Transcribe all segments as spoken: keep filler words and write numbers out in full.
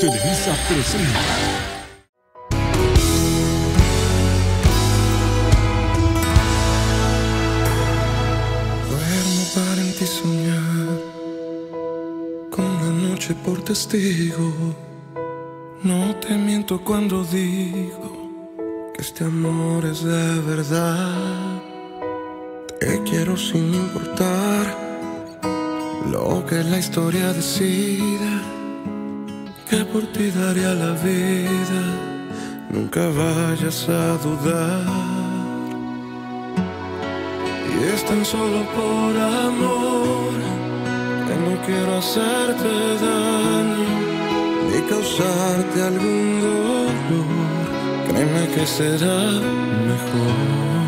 Televisa presenta. Duermo para en ti soñar, con la noche por testigo. No te miento cuando digo que este amor es de verdad. Te quiero sin importar lo que la historia decida, que por ti daría la vida. Nunca vayas a dudar. Y es tan solo por amor que no quiero hacerte daño ni causarte algún dolor. Créeme que será mejor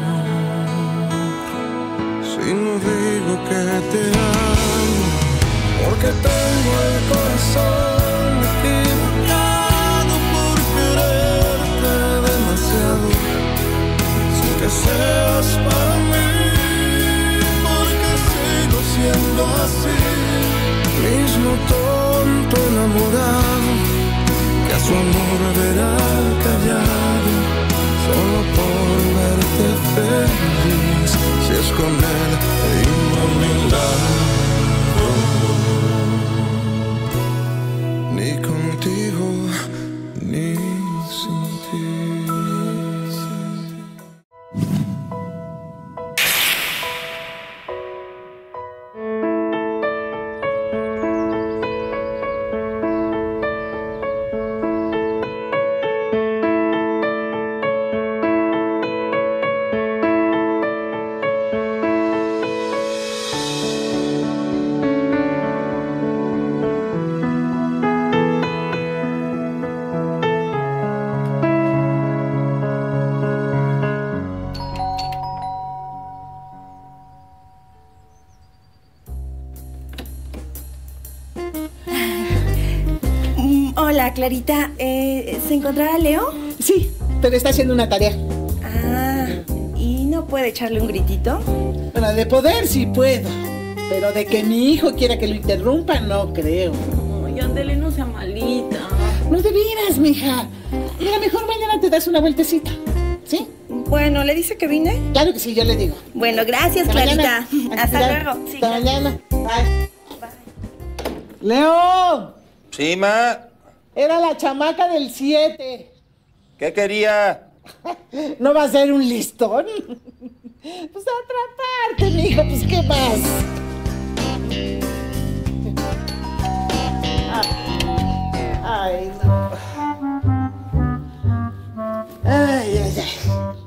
si no digo que te amo, porque tengo el corazón equivocado por quererte demasiado, sin que seas para mí, porque sigo siendo así, mismo tonto enamorado, que a su amor verá callado, solo por verte feliz, si es con él y no a mi lado, ni contigo ni sin ti. Hola, Clarita. Eh, ¿Se encontrará Leo? Sí, pero está haciendo una tarea. Ah, ¿y no puede echarle un gritito? Bueno, de poder sí puedo, pero de que mi hijo quiera que lo interrumpa, no creo. Ay, ándele, no sea malita. No te veras, mija. Mira, mejor mañana te das una vueltecita, ¿sí? Bueno, ¿le dice que vine? Claro que sí, yo le digo. Bueno, gracias, Hasta Clarita. mañana. Hasta Cuidado. luego. Sí, Hasta gracias. mañana. Bye. Bye. ¡Leo! Sí, ma. Era la chamaca del siete. ¿Qué quería? ¿No va a ser un listón? Pues atraparte, mijo, pues ¿qué más? Ay, no. Ay, ay, ay.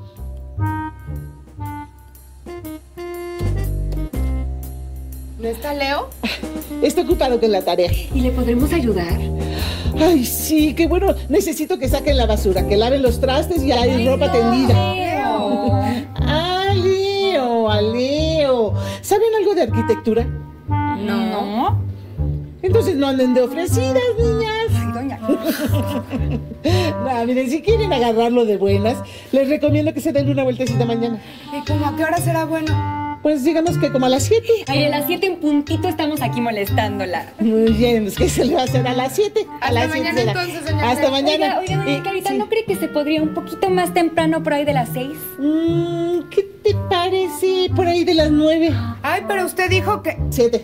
¿No está Leo? Está ocupado con la tarea. ¿Y le podremos ayudar? Ay, sí, qué bueno. Necesito que saquen la basura, que laven los trastes y hay ropa tendida. Leo. ¡Ah, Leo! ¡A Leo! ¿Saben algo de arquitectura? No. Entonces no anden de ofrecidas, niñas. Ay, doña. No, miren, si quieren agarrarlo de buenas, les recomiendo que se den una vueltecita mañana. ¿Y cómo a qué hora será bueno? Pues digamos que como a las siete. Ay, a las siete en puntito estamos aquí molestándola. Muy bien, pues ¿qué se le va a hacer a las siete? A Hasta las mañana siete será. entonces, señora. Hasta mañana. Oiga, oiga, doña Y- Clarita, sí. ¿no cree que se podría un poquito más temprano por ahí de las seis? Mm, ¿qué te parece por ahí de las nueve? Ay, pero usted dijo que... Siete.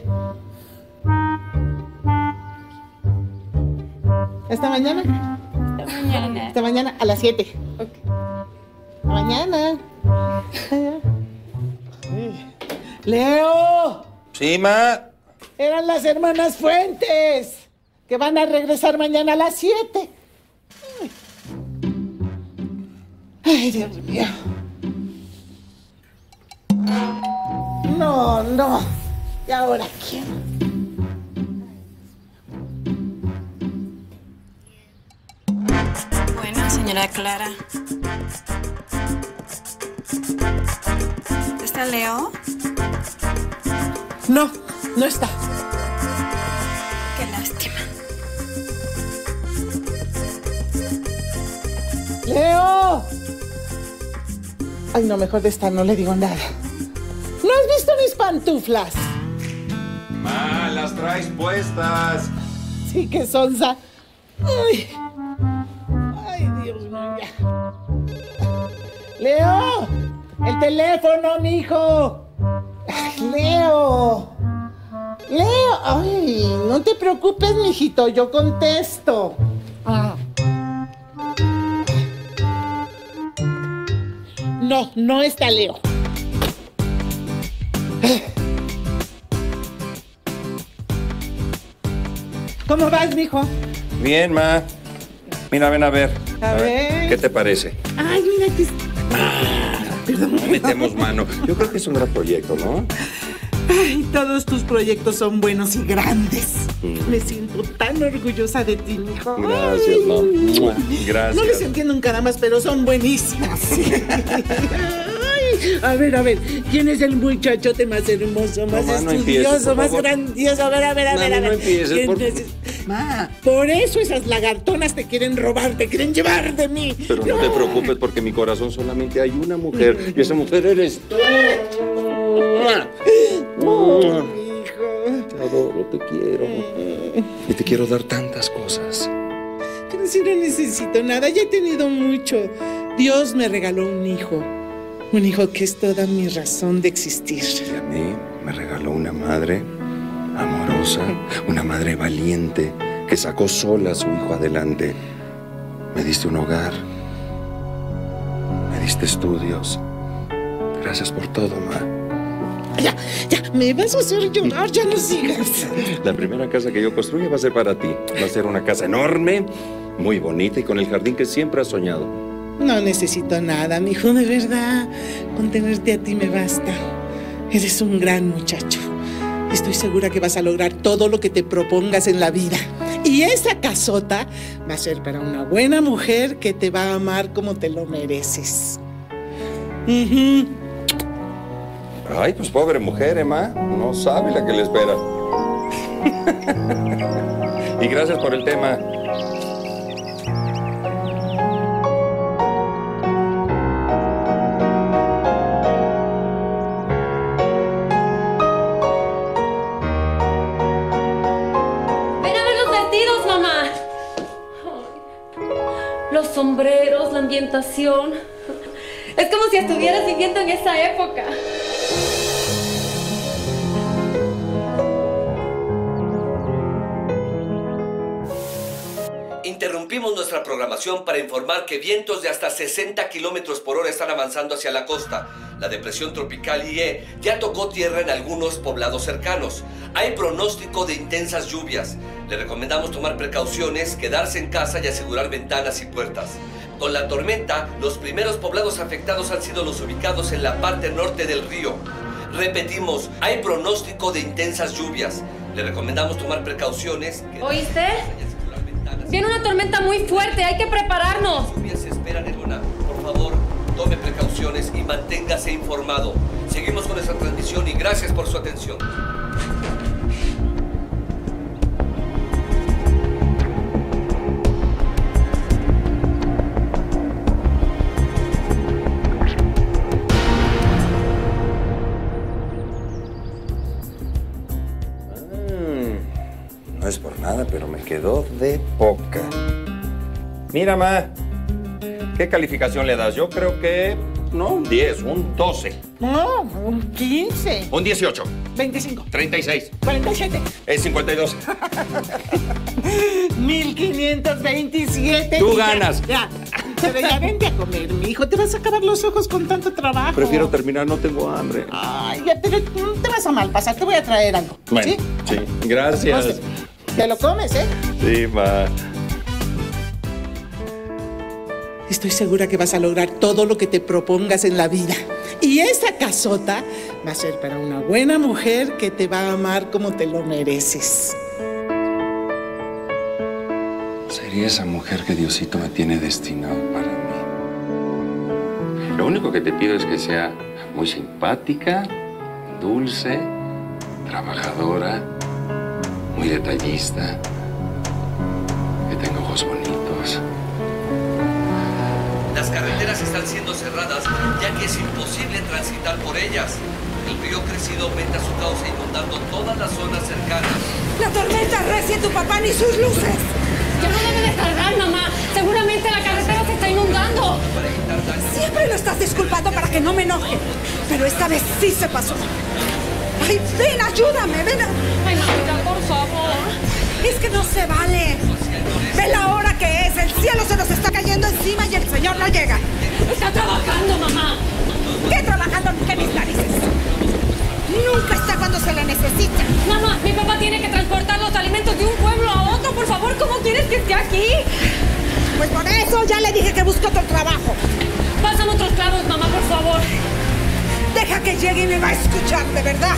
Hasta mañana. Hasta mañana. Hasta mañana a las siete. Ok. Hasta mañana. Leo, Sí, ma. eran las hermanas Fuentes, que van a regresar mañana a las siete. Ay, Dios mío. No, no. ¿Y ahora quién? Bueno, señora Clara. ¿Está Leo? No, no está. Qué lástima. ¡Leo! Ay, no, mejor de esta no le digo nada. ¿No has visto mis pantuflas? Ma, las traes puestas. Sí, que sonza. Ay, ay, Dios mío, ya. Leo, el teléfono, mijo. Ay, Leo. Leo, ay, no te preocupes, mijito, yo contesto. Ah. No, no está Leo. ¿Cómo vas, mijo? Bien, ma. Mira, ven a ver. A ver. ¿Qué te parece? Ay, mira que... Perdón. No metemos mano. Yo creo que es un gran proyecto, ¿no? Ay, todos tus proyectos son buenos y grandes. Mm. Me siento tan orgullosa de ti, mijo. Gracias, ma. Gracias. No les entiendo un caramas, pero son buenísimas. Ay, a ver, a ver, ¿quién es el muchachote más hermoso, más No, ma, no estudioso, empieces, por más favor. grandioso? A ver, a ver, a ver, Mami, a ver. no empieces, ¿Quién por- es? Ma, por eso esas lagartonas te quieren robar, te quieren llevar de mí. Pero no te preocupes porque en mi corazón solamente hay una mujer y esa mujer eres tú. Oh, hijo. Te adoro, te quiero. Y te quiero dar tantas cosas. Pero si no necesito nada, ya he tenido mucho. Dios me regaló un hijo. Un hijo que es toda mi razón de existir. Y a mí me regaló una madre amorosa, una madre valiente que sacó sola a su hijo adelante. Me diste un hogar. Me diste estudios. Gracias por todo, ma. Ya, ya, me vas a hacer llorar, ya no sigas. La primera casa que yo construya va a ser para ti. Va a ser una casa enorme, muy bonita y con el jardín que siempre has soñado. No necesito nada, mijo, de verdad. Con tenerte a ti me basta. Eres un gran muchacho. Estoy segura que vas a lograr todo lo que te propongas en la vida. Y esa casota va a ser para una buena mujer que te va a amar como te lo mereces. Ujú. Ay, pues pobre mujer, Emma. No sabe la que le espera. Y gracias por el tema. ¡Ven a ver los vestidos, mamá! Ay, los sombreros, la ambientación. Es como si estuvieras viviendo en esa época. Interrumpimos nuestra programación para informar que vientos de hasta sesenta kilómetros por hora están avanzando hacia la costa. La depresión tropical I E ya tocó tierra en algunos poblados cercanos. Hay pronóstico de intensas lluvias. Le recomendamos tomar precauciones, quedarse en casa y asegurar ventanas y puertas. Con la tormenta, los primeros poblados afectados han sido los ubicados en la parte norte del río. Repetimos, hay pronóstico de intensas lluvias. Le recomendamos tomar precauciones. ¿Oíste? Viene una tormenta muy fuerte, hay que prepararnos. Las lluvias se esperan en Luna. Por favor, tome precauciones y manténgase informado. Seguimos con esta transmisión y gracias por su atención. No es por nada, pero me quedó de poca. Mira, ma. ¿Qué calificación le das? Yo creo que... No, un diez, un doce. No, un quince. Un dieciocho. veinticinco. treinta y seis. cuarenta y siete. Es cincuenta y dos. mil quinientos veintisiete. Tú Y ya, ganas. Ya, pero ya vente a comer, mi hijo. Te vas a acabar los ojos con tanto trabajo. Prefiero terminar, no tengo hambre. Ay, ya, pero no te vas a mal pasar. Te voy a traer algo. Bueno, ¿Sí? sí. Gracias. Entonces, te lo comes, ¿eh? Sí, ma. Estoy segura que vas a lograr todo lo que te propongas en la vida. Y esa casota va a ser para una buena mujer que te va a amar como te lo mereces. Sería esa mujer que Diosito me tiene destinado para mí. Lo único que te pido es que sea muy simpática, dulce, trabajadora, muy detallista, que tenga ojos bonitos. Las carreteras están siendo cerradas ya que es imposible transitar por ellas. El río crecido aumenta su cauce inundando todas las zonas cercanas. La tormenta recia, tu papá ni sus luces. Ya no debe de tardar, mamá. Seguramente la carretera se está inundando. Siempre lo estás disculpando para que no me enoje. Pero esta vez sí se pasó. Ay, ven, ayúdame, ven. Ay, mamita, por favor. Es que no se vale. Ve la hora que es. El cielo se nos está cayendo encima y el señor no llega. Está trabajando, mamá. ¿Qué trabajando? ¿Qué mis narices? Nunca está cuando se le necesita. Mamá, mi papá tiene que transportar los alimentos de un pueblo a otro. Por favor, ¿cómo quieres que esté aquí? Pues por eso ya le dije que busque otro trabajo. Pásame otros clavos, mamá, por favor. Deja que llegue y me va a escuchar, de verdad.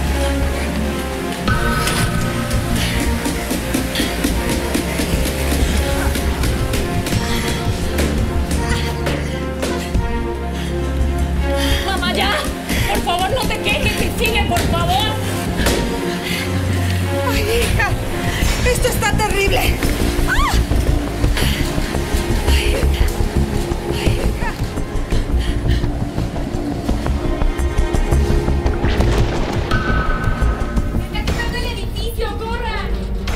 Mamá, ya. Por favor, no te quejes y sigue, por favor. Ay, hija. Esto está terrible. ¡Ah! Ay, hija. Ay, hija. ¡Se está quemando el edificio! ¡Corran!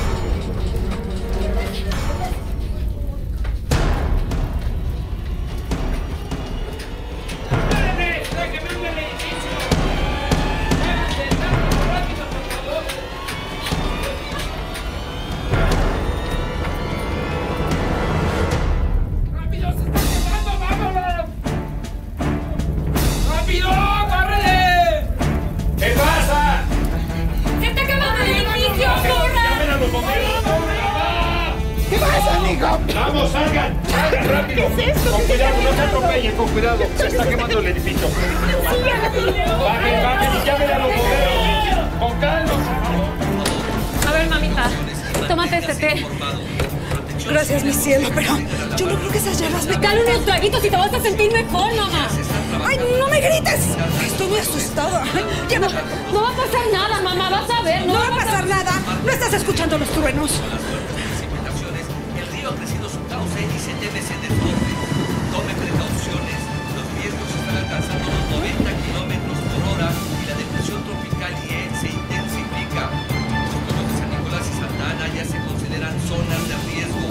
¡Vamos, salgan! ¡Salgan rápido! ¿Qué es esto? Con ¿Qué cuidado, está no se quemando? atropellen, con cuidado. Se está quemando el edificio. Bajen, bajen y llamen a los bomberos. Con calma, por favor. A ver, mamita, tómate este té. Gracias, mi cielo, pero yo no creo que esas llamas me... Dale unos traguitos y te vas a sentir mejor, mamá. ¡Ay, no me grites! Estoy muy asustada. Lleva... No va a pasar nada, mamá, vas a ver. No va a pasar nada. ¿No estás escuchando los truenos? El río ha crecido su cauce y se teme se desborde. Tome precauciones. Los vientos están alcanzando los noventa kilómetros por hora y la depresión tropical I E se intensifica. Los pueblos de San Nicolás y Santa Ana ya se consideran zonas de riesgo.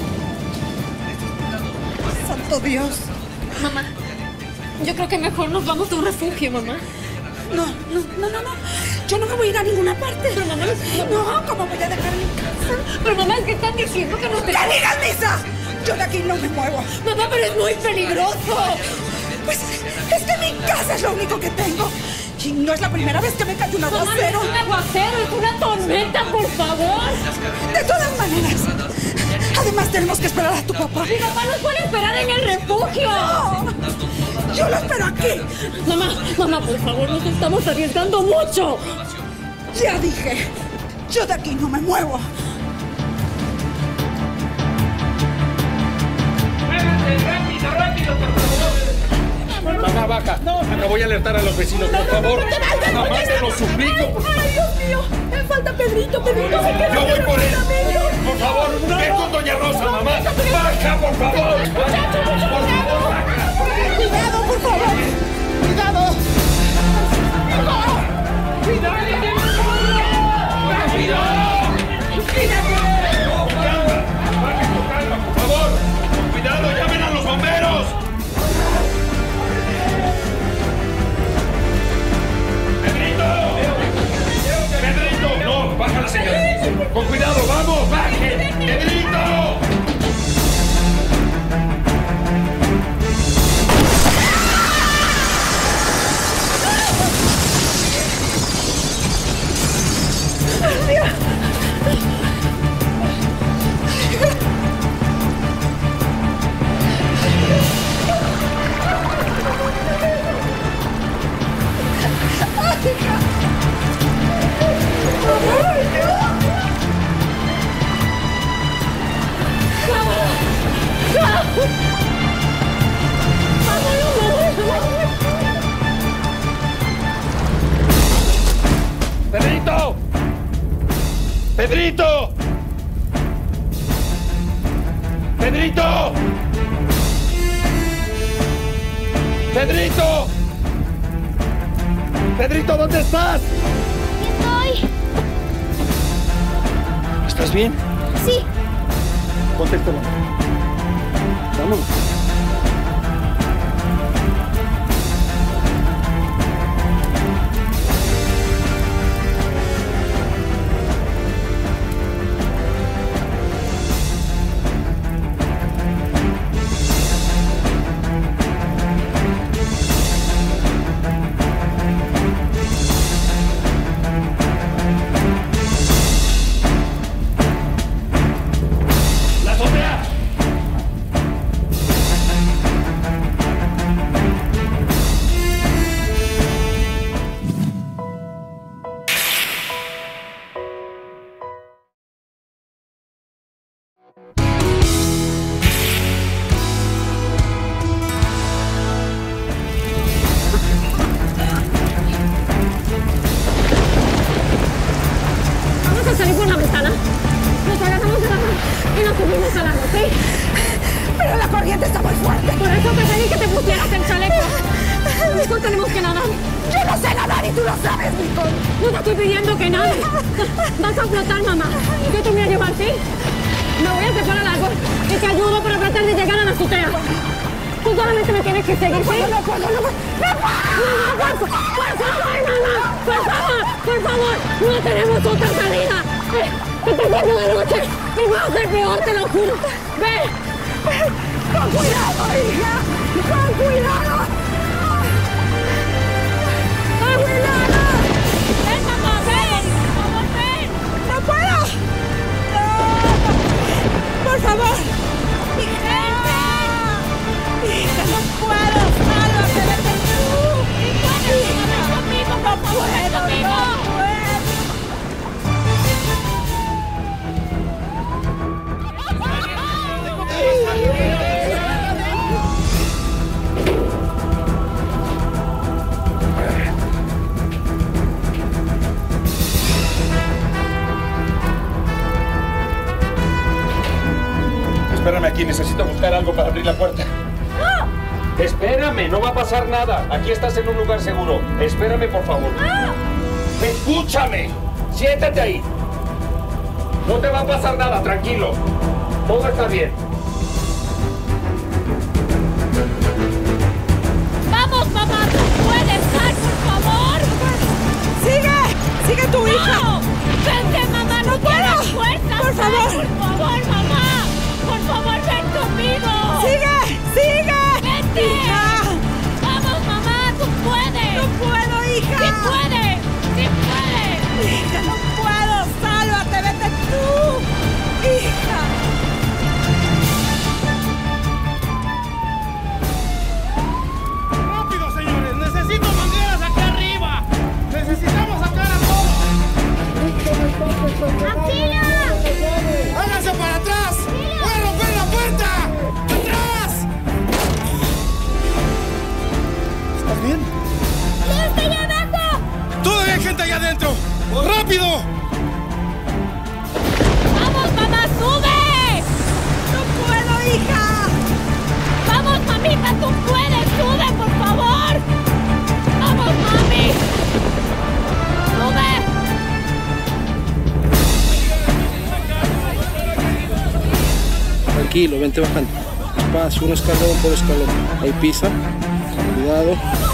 Santo Dios. Mamá, yo creo que mejor nos vamos a un refugio, mamá. No, no, no, no, no. Yo no me voy a ir a ninguna parte. Pero mamá, no, ¿cómo voy a dejar mi casa? Pero mamá, es que están diciendo que no te... ¡Que digas misa! Yo de aquí no me muevo. Mamá, pero es muy peligroso. Pues es que mi casa es lo único que tengo. Y no es la primera vez que me cae un aguacero. Mamá, no es un aguacero, es una tormenta, por favor. De todas maneras. Además tenemos que esperar a tu papá. Mi papá nos puede esperar en el refugio. No, yo lo espero aquí. Mamá, mamá, por favor, nos estamos arriesgando mucho. Ya dije, yo de aquí no me muevo. ¡Rápido, rápido, por favor! Mamá, baja. No, no voy a alertar a los vecinos, por favor. Mamá, te lo suplico. Ay, Dios mío, me falta Pedrito, Pedrito. Yo voy por él. Por favor, ven con Doña Rosa, mamá. Baja, por favor. Por favor, baja. Cuidado, por favor. Cuidado. ¡Cuidado! ¡Cuidado! Con calma, bajen con calma, por favor. Con cuidado, llamen a los bomberos. ¡Pedrito! ¡Pedrito! No, baja la señora. Con cuidado, vamos, bajen. ¡Pedrito! ¡Pedrito! ¡Pedrito! ¡Pedrito! ¡Pedrito! ¡Pedrito, ¿dónde estás? Aquí estoy. ¿Estás bien? Sí. Contéstalo. Vámonos. Espérame aquí, necesito buscar algo para abrir la puerta. ¡No! Espérame, no va a pasar nada. Aquí estás en un lugar seguro. Espérame, por favor. ¡No! Escúchame. Siéntate ahí. No te va a pasar nada, tranquilo. Todo está bien. ¡Vamos, mamá! ¡Tú puedes, Sal, por favor! ¡Sigue! ¡Sigue tu hija! ¡No! ¡Vente, mamá! ¡No, no tienes fuerza! ¡Por favor! Sal, por favor, mamá! ¡Por favor, ven conmigo! ¡Sigue! ¡Sigue! ¡Vente! ¡Hija! ¡Vamos, mamá! ¡Tú puedes! ¡No puedo, hija! ¡Sí puedes! ¡Sí puedes! ¡Hija, no puedo! ¡Sálvate! ¡Vete tú! ¡Hija! ¡Rápido, señores! ¡Necesito mangueras aquí arriba! ¡Necesitamos sacar a todos! ¡Auxilio! ¡Háganse para atrás! ¡Voy a romper la puerta! ¡Atrás! ¿Estás bien? ¡No estoy abajo! ¡Todavía hay gente allá adentro! ¡Rápido! ¡Vamos, mamá! ¡Sube! ¡No puedo, hija! ¡Vamos, mamita! ¡Tú puedes! ¡Sube, por favor! ¡Vamos, mami! ¡Sube! Tranquilo, vente bajando. Despacio, un escalón por escalón. Ahí pisa. Cuidado.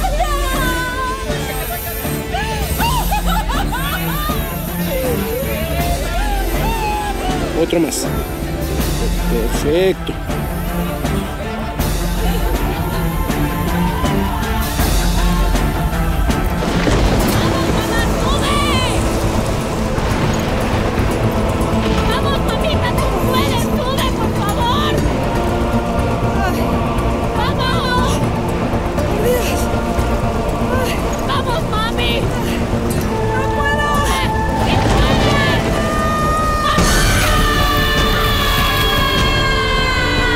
Otro más. Perfecto. ¡Vamos, mamita! ¡Tú puedes! ¡Sube, por favor! ¡Vamos! ¡Dios! ¡Vamos, mami! ¡No puedo! ¡Sí puedes!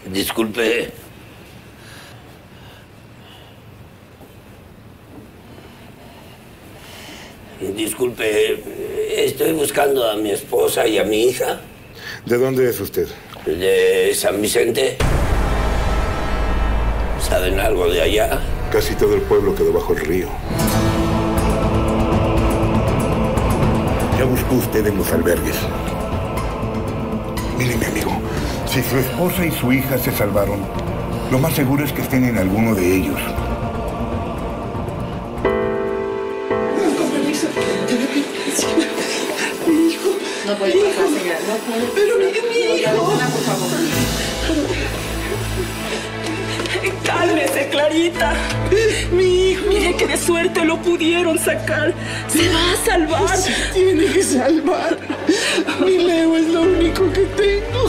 Disculpe. Disculpe, estoy buscando a mi esposa y a mi hija. ¿De dónde es usted? De San Vicente. ¿Saben algo de allá? Casi todo el pueblo quedó bajo el río. ¿Qué buscó usted en los albergues? Mire, mi amigo, si su esposa y su hija se salvaron, lo más seguro es que estén en alguno de ellos. Mi hijo. No puede pasar, señora. No puede. Pero mi, mi hijo. Por favor. Cálmese, Clarita. Mi hijo. Mire que de suerte lo pudieron sacar. Se va a salvar. Se tiene que salvar. Mi Leo es lo único que tengo.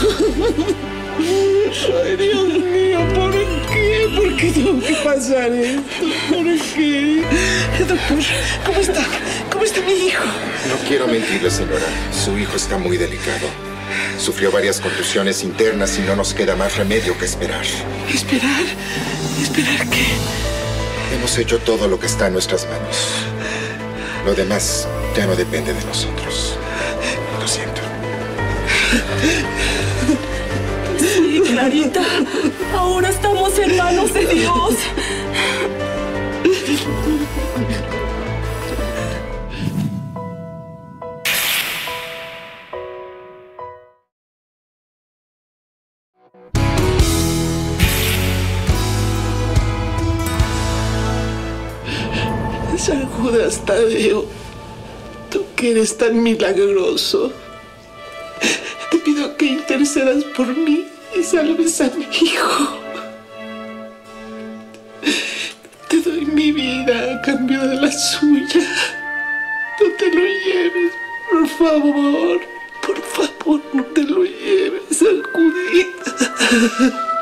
Ay, Dios mío, ¿por qué? ¿Por qué tengo que pasar esto? ¿Por qué? Doctor, ¿cómo está? ¿Cómo está mi hijo? No quiero mentirle, señora. Su hijo está muy delicado. Sufrió varias contusiones internas y no nos queda más remedio que esperar. ¿Esperar? ¿Esperar qué? Hemos hecho todo lo que está en nuestras manos. Lo demás ya no depende de nosotros. Lo siento. Sí, Clarita. Ahora estamos en manos de Dios. San Judas Tadeo, tú que eres tan milagroso, te pido que intercedas por mí y salves a mi hijo. Te doy mi vida a cambio de la suya. No te lo lleves, por favor. Por favor, no te lo lleves, San Judas.